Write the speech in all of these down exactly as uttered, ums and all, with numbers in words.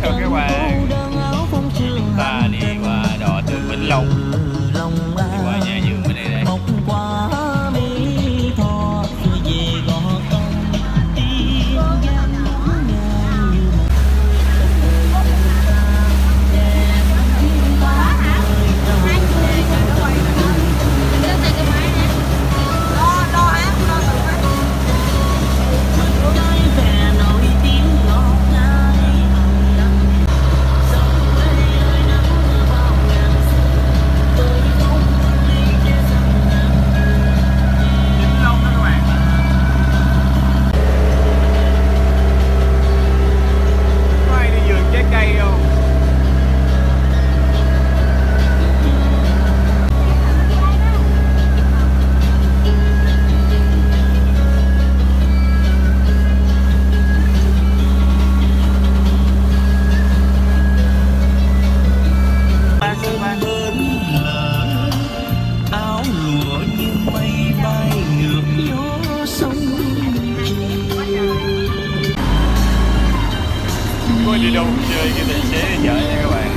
Chào các bạn. Chúng ta đi qua đò từ Vĩnh Long đi qua nhà vườn bên đây đây. Đi đâu chơi cái tài xế chở nha các bạn.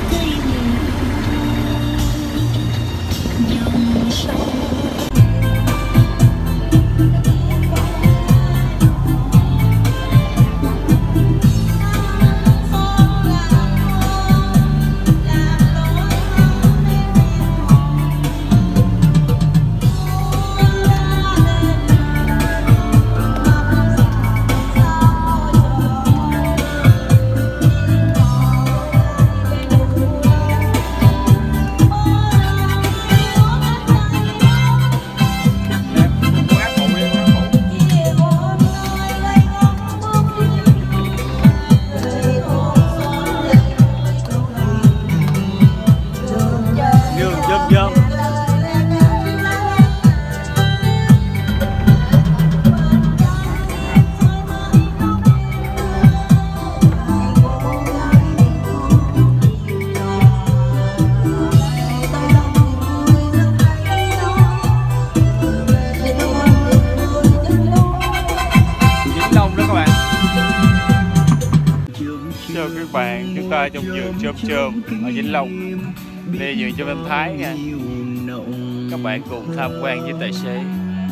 Chào các bạn, chúng ta trong vườn chôm chôm ở Vĩnh Long. Đây vườn chôm em Thái nha. Các bạn cùng tham quan với tài xế.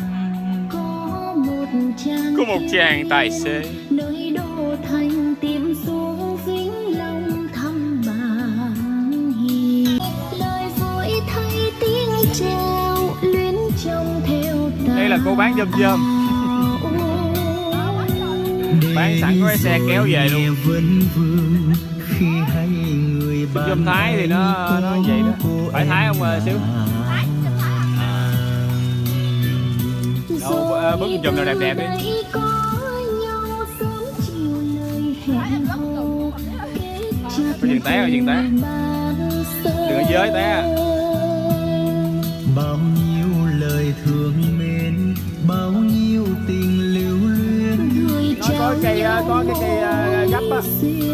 Có một chàng tài xế. Đây là cô bán chôm chôm. Bán sẵn có cái xe kéo về luôn. Chôm Thái thì nó nó vậy đó. Phải Thái không Xíu? Đâu bức chùm nào đẹp đẹp đi. Có chừng té rồi chừng té. Đừng có giới té. Bao nhiêu lời thương mến, bao nhiêu tình lưu luyến. Nó có cây có cái cây gấp á,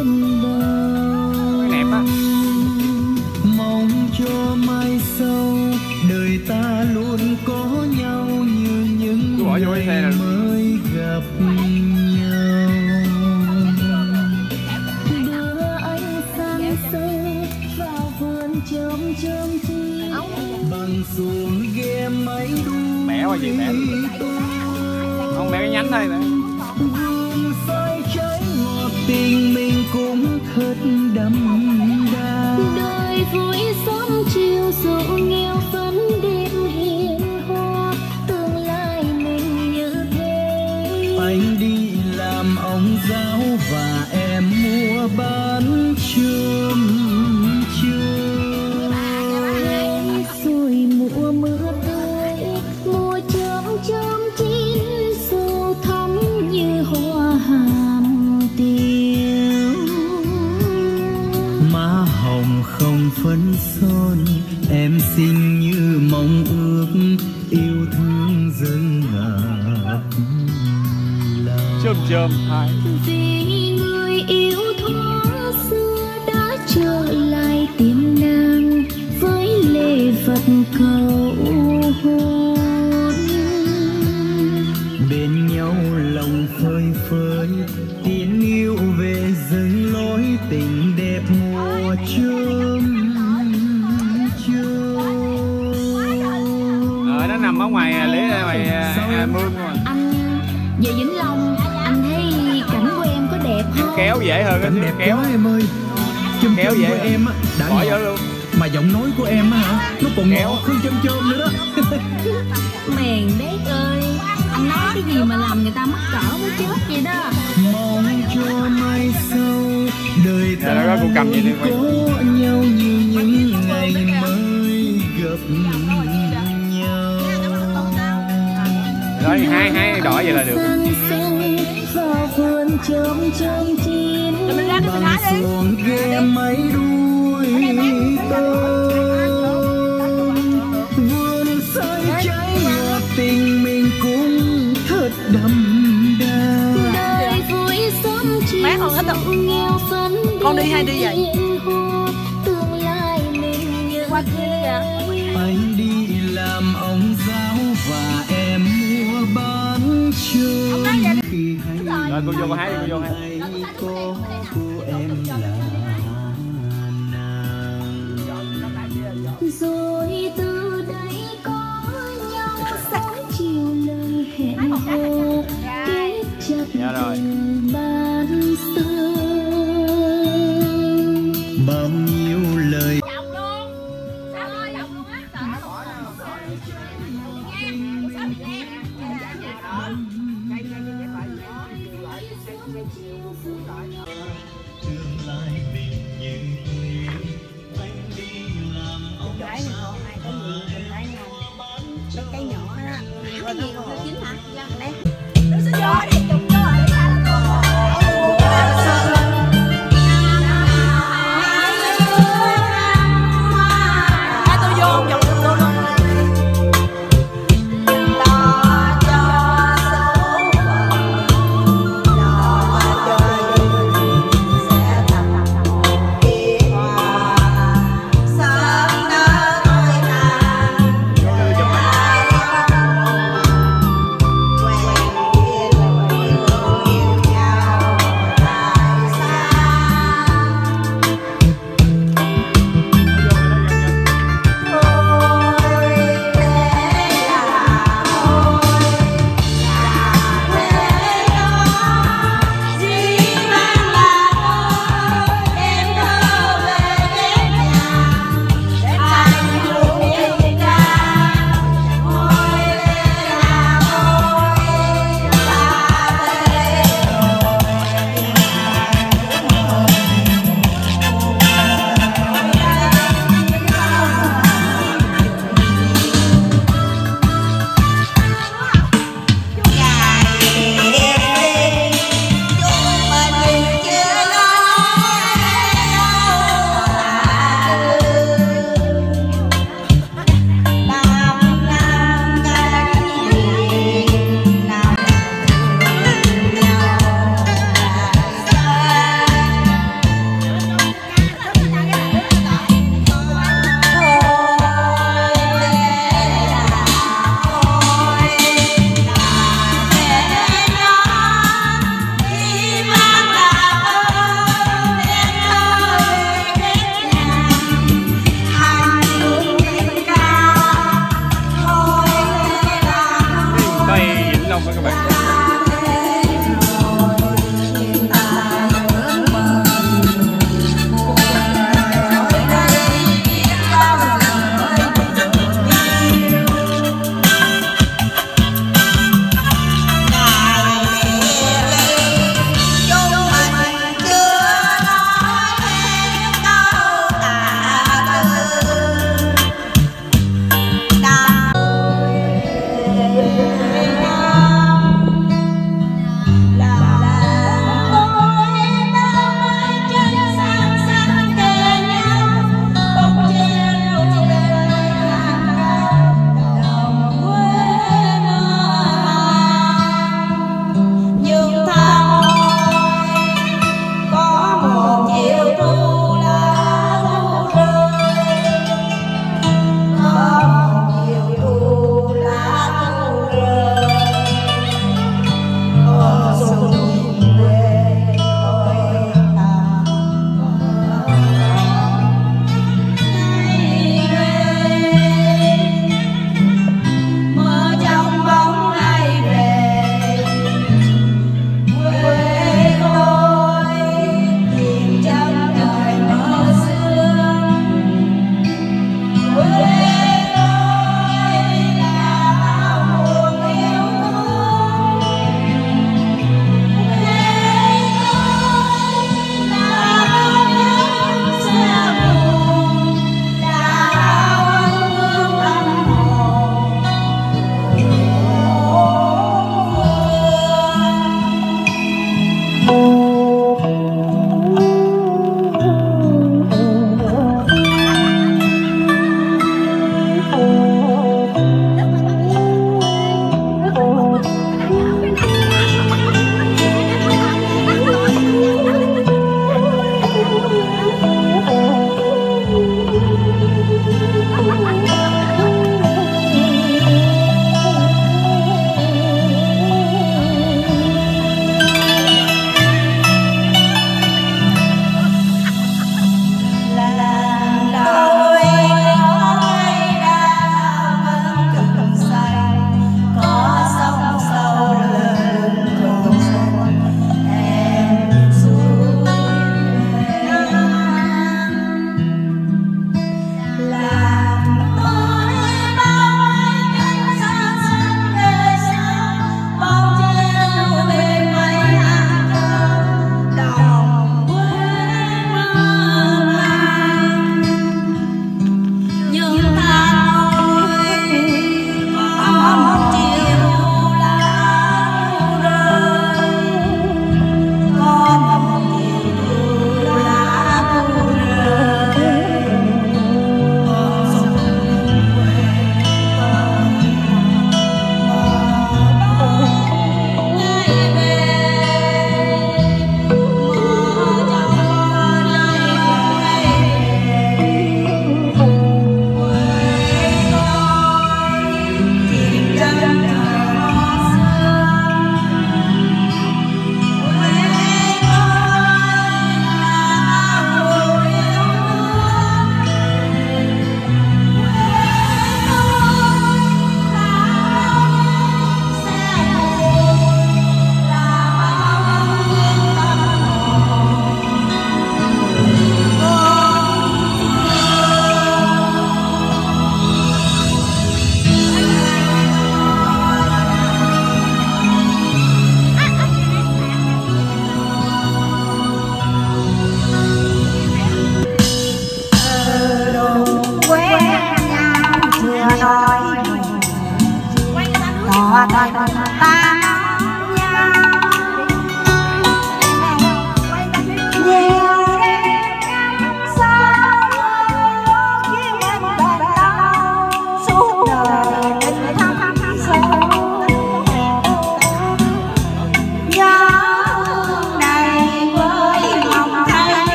cái nẹp á. Mong cho mai sau đời ta luôn có nhau như những ngày mới gặp nhau. Đưa anh sang sâu vào vườn chôm chôm chi bằng xuồng ghe máy đu. Bẻ qua gì bẻ, không bẻ cái nhánh thôi mà. Tình mình cũng thật đậm đà. Đời vui sớm chiều dẫu nghèo vẫn đêm hiền hoa. Tương lai mình như thế. Anh đi làm ông giáo và em mua bán chôm chôm. Rồi mùa mưa tươi, mùa chôm chôm chín sâu thắm như hoa hàm tiêu. Má hồng không phấn son, em xinh như mong ước, yêu thương dâng ngập lòng. Chôm chôm Thái. Vì người yêu thuở xưa đã trở lại tìm nàng với lễ vật cầu hôn. Bên nhau lòng phơi phới, tiếng yêu về dâng lối tình đẹp cạnh mương mà. Anh về Vĩnh Long, anh thấy cảnh của em có đẹp không? Kéo dễ hơn á, đẹp kéo quá em ơi. Chôm kéo chôm dễ của em á đã bỏ ngọt, vô luôn. mà giọng nói của em á hả, nó còn Kéo. ngọt hơn chôm chôm nữa đó. Mèn đét ơi, anh nói cái gì mà làm người ta mắc cỡ mới chết vậy đó. Mong cho mai sau đời ta Dạ, có cô cầm gì đi quay. có nhau như những ngày mới gặp nhau. Nói hai hai đỏ vậy là được. Vào vườn chôm chôm chín, Bằng xuồng ghe máy đuôi tôm, vườn say trái ngọt tình mình cũng thật đậm đà. đời vui sớm chiều Má con hết rồi. nghèo phấn Con đi hay đi vậy? tương lai mình như Qua kia đi kìa. Anh đi làm ông giáo và em mua bán chôm. Khi hay Rồi cô vô cô hái đi, cô vô hái. hay có cô em là nàng. rồi từ đây có nhau sớm chiều lời hẹn hò kết chặt Dạ rồi. tình ban xưa. Bao nhiêu lời tương lai mình như thế. Anh đi làm ông giáo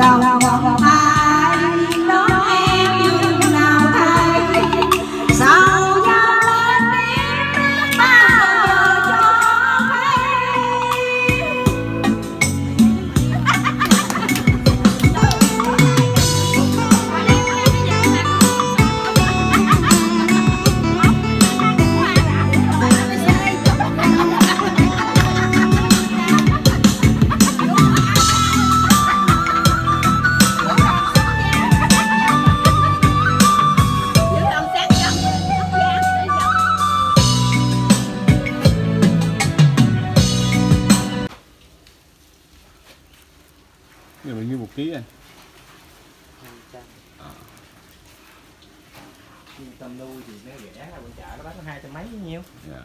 Giờ bao nhiêu một ký anh? À. Tầm lưu thì nó rẻ, bên chợ nó bán có hai trăm mấy nhiêu. Dạ.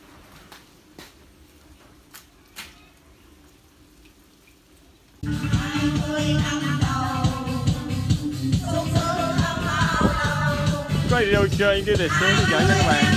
Có đi đâu chơi cái đẹp xưa cho các bạn.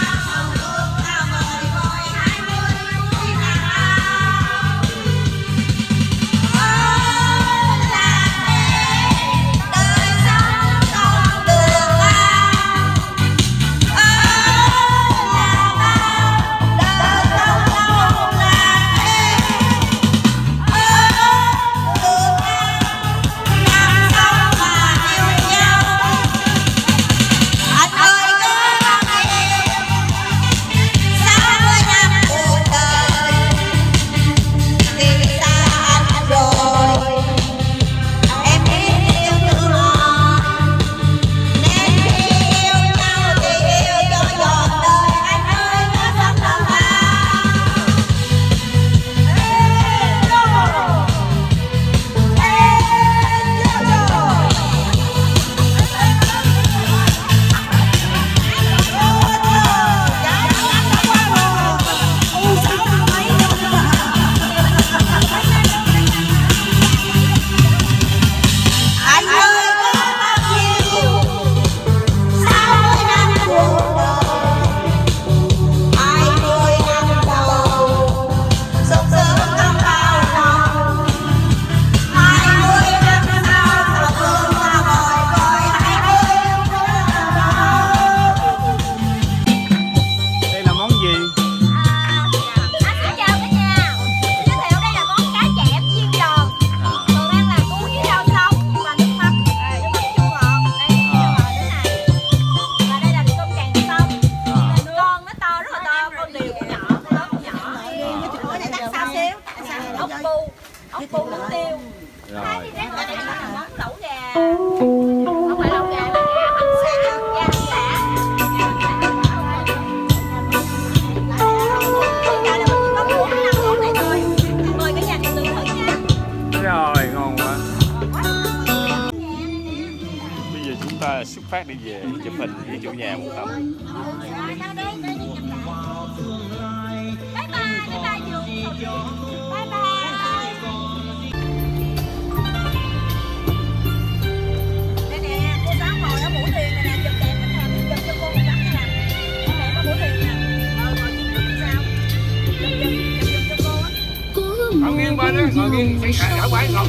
ốc bu nướng tiêu. Rồi. Món lẩu gà. Không phải lẩu gà mà gà hầm xả, gà hầm xả. Hiện tại là mình chỉ có bốn mươi lăm món này thôi. Mời cả nhà cùng thử nha. Rồi, ngon quá. Bây giờ chúng ta xuất phát đi về chụp hình với chủ nhà một tấm. Bye bye, bye bye Dương. Bye bye. Đây nè, cô Sáu ngồi ở mũi thuyền này nè, chụp đẹp mình làm chụp cho cô một tấm nha nè. Con đẹp ở mũi thuyền nè. Rồi ngồi chụp chụp sao? Chụp chụp chụp chụp cho cô á. Ngồi nghiêng bên đó, ngồi nghiêng phải cả quái ngồi.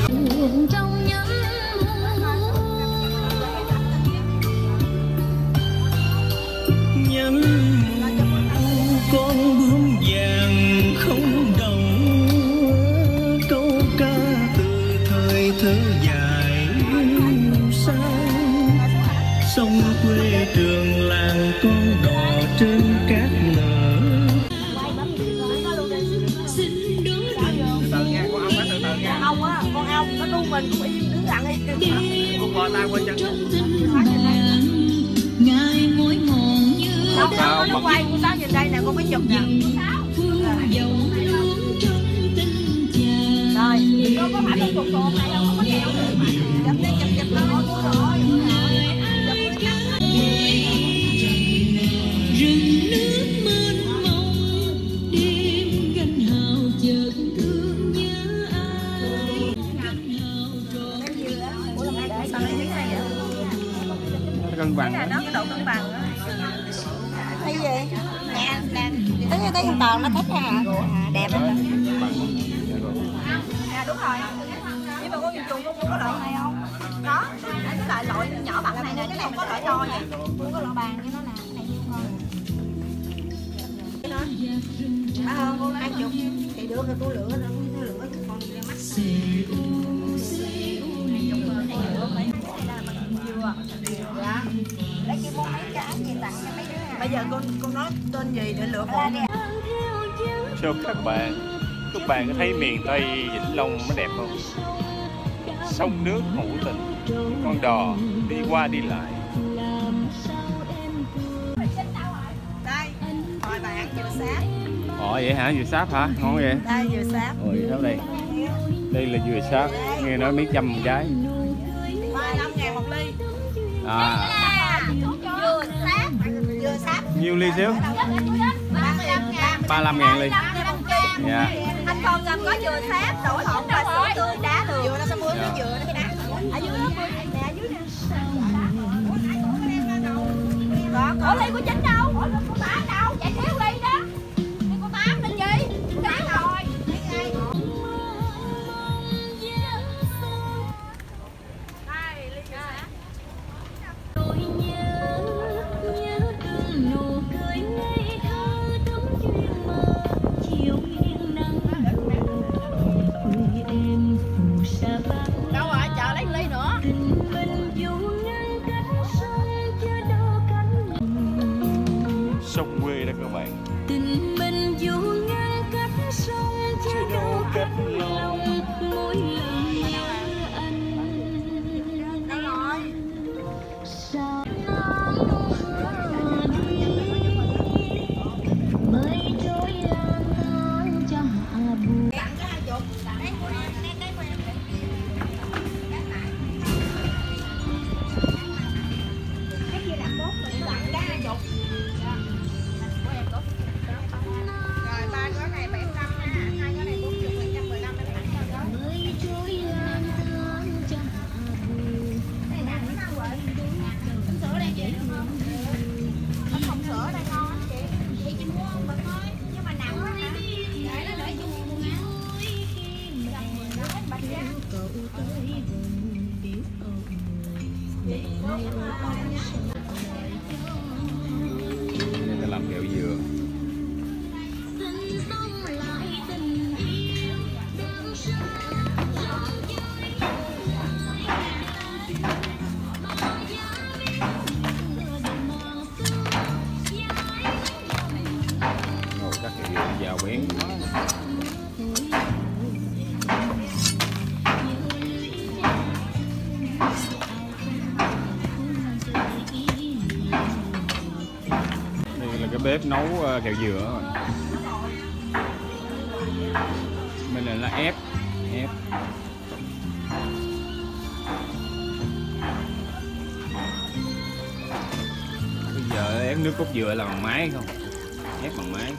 Nhắn con bướm vàng không đầu, câu ca từ thời thơ dài xa. Sông quê trường làng con đò trên cát nở. Từ nha, con ong á, từ từ nha. Ong á, con ong nó đu mình cũng im đứng lặng đi. Con bò tay qua chân. Ngài ngồi mòn như Đâu, đâu, nó quay, cô Sáu nhìn đây nè, con phải chụp nè. Rồi, cô có phải con cục cồn này đâu, không có đeo được. Chụp đi, chụp chụp nó nói cô rồi. rừng nước mênh mông, đêm gánh hào chợt thương nhớ ai. Gánh hào trọn Ủa, làm để sao lấy miếng này vậy? Cân bằng Cái đó. đó, cái độ cân bằng đó. Cái gì? Nè, nè. Tới như tới toàn nó thích hả? À, đẹp lắm. À đúng rồi. mà con dùng chuồng con mua có loại này không? Có, cái loại loại nhỏ bằng này nè, chứ không có loại to vậy. Mua có loại bàn cho nó nè, cái này nhiều hơn. Má hơn con hai chục thì được rồi, tôi lựa rồi, tôi lựa còn mắc. Dạ. Lấy kia mua mấy cái gì tặng cho mấy đứa à? Bây giờ con con nói tên gì để lựa con? Chào các bạn. Các bạn có thấy miền Tây Vĩnh Long nó đẹp không? Sông nước hữu tình, con đò đi qua đi lại. Đây, hỏi bạn dừa sáp. Ồ vậy hả? Dừa sáp hả? Ngon vậy? Đây dừa sáp. Ôi đâu đây? Đây là dừa sáp, nghe nói mấy trăm một trái. ba mươi lăm ngàn một ly. À. Dừa sáp, dừa sáp. Nhiêu ly xíu? ba mươi lăm ngàn. ba mươi lăm ngàn ly. Dạ. Anh con ngâm có dừa sáp, đậu phộng và sữa tươi đá đường. Dừa nó sẽ mướn cái dừa nó cái đá. Ở dưới đó nè, ở dưới nè. Có, có ly của Chính đâu? Ủa ly của Tám đâu? Chạy thiếu ly đó. Ly của Tám lên gì? Tám rồi. Đây, ly dừa sáp. Tôi nhớ, nhớ từng nụ cười ngây thơ thắm duyên mơ chiều nghiêng nắng quê em phù sa bạc. Đâu rồi, chờ lấy ly nữa. Tình mình dù ngăn cách sông chưa đâu cánh. Sông quê đó các bạn. Tình mình dù ngăn cách sông chưa đâu cách lòng mỗi lần nhớ anh. Đâu rồi. Sao mây trôi lang thang cho hạ buồn. Tặng cho hai chục. Đây của em, đây đây của em. Cái kia đặt bốt rồi tặng cái hai chục. Của em tốt. Rồi ba gói này bảy mươi lăm nha, hai gói này bốn mươi, một trăm mười lăm em tặng cho đó. Mây trôi lang thang cho hạ buồn. Này nè, nó đâu rồi? Bánh sữa đây chị. Bánh không sữa đây ngon lắm chị. Chị chị mua không bật thôi, nhưng mà nặng quá hả? Để nó để chung mua nha. Bạch ra. Đây ta làm kẹo dừa. Ồ, các kẹo dừa giàu bén quá. Đây là cái bếp nấu uh, kẹo dừa rồi. Bên này là ép ép. Bây giờ ép nước cốt dừa là bằng máy không? Ép bằng máy.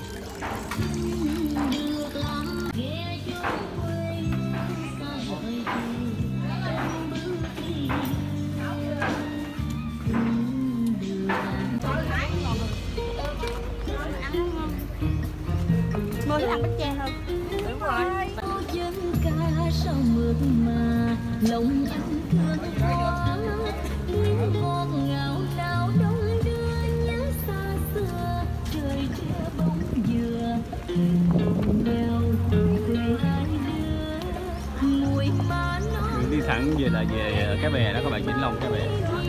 Mua cái thằng bánh tre hơn. Đúng rồi. Chân ca sao mượt mà lòng anh thương quá tiếng ngọt ngào nào đông đưa nhớ xa xưa trời che bóng dừa cùng nhau về hai đứa mùi má nói Đi thẳng về là về cái bè đó các bạn, Vĩnh Long cái bè.